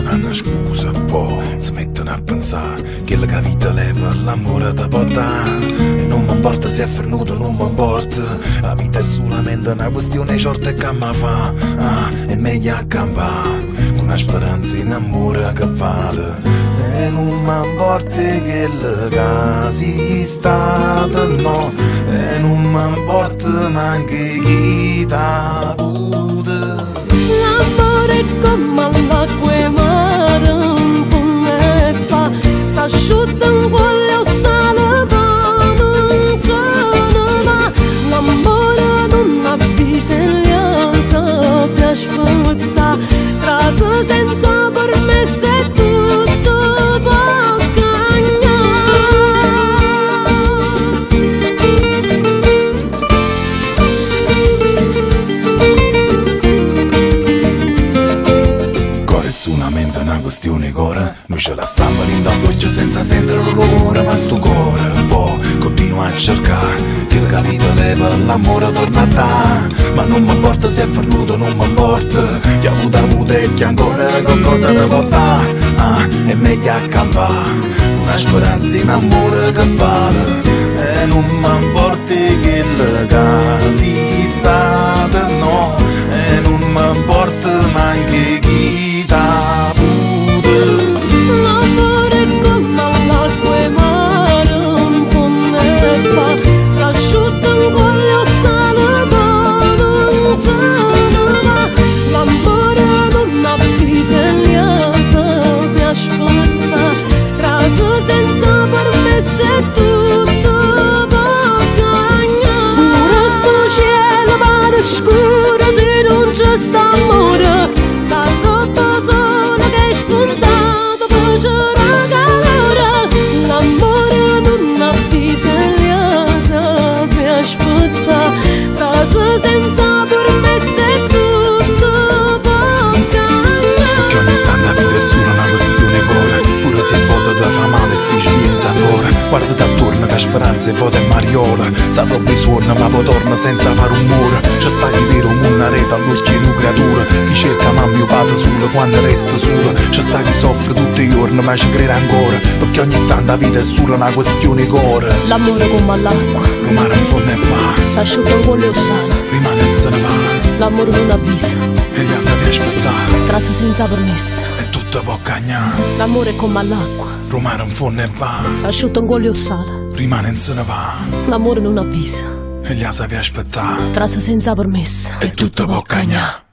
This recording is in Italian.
una scusa, poi si mettono a pensare che la vita leva l'amore da portare. E non mi importa se è fernuto, non mi importa, la vita è solamente una questione short che mi fa. È meglio accampare con una speranza in amore che vale. E non mi importa che le casi state, no, e non mi importa neanche chi t'ha avuto. L'amore è come l'acqua e mare, un fume fa, s'asciutta in quello sale, non se ne va. L'amore non avvisa e sape aspettare, trase senza permesso e tutto può cagnare. Core è solamente una questione core, noi ce la stiamo all'occhio senza sentire l'odore, ma sto cuore poi continua a cercare che la vita leva l'amore torna a te. Ma non mi importa se è fernuto, non mi importa, chi ha avuto e chi ancora qualcosa da portare. È meglio accampare una speranza in amore che vale. E non mi importa che le casi state, no, e non mi importa neanche chi t'ha avuto. L'amore è come l'acqua e mare, un fume fa, s'asciutta in quello sale, non se ne va. L'amore non avvisa e sape aspettare, trase senza permesso e tutto può cagnare. Pure sto cielo pare scuro se non c'è sta amore, sa troppo sole che è spuntato facerà calore. L'amore non avvisa e sape aspettare, trase senza permesso e tutto può cagnare. Che ogni tanto la vita è solo una questione core, pure se vuota da fa male si ci pensa ancora. Guardati attorno che speranza e vuota è mariola, sa proprio suona ma poi torna senza fare rumore. C'è sta chi vero una rete all'occhio di una creatura, chi cerca mamma o padre solo quando resta sola. C'è sta chi soffre tutti i giorni ma ci crede ancora, perché ogni tanto la vita è solo una questione core. L'amore come l'acqua, Il mare in fondo e fa, s'asciutta in quello sale. rimane e se ne va, L'amore non avvisa, e gli sape aspettare, trase senza permesso. e tutto può cagnare. L'amore è come l'acqua, Il mare in fondo e va, s'asciutta in quello sale. rimane e se ne va, L'amore non avvisa, e gli sape aspettare, trase senza permesso. e tutto può cagnare.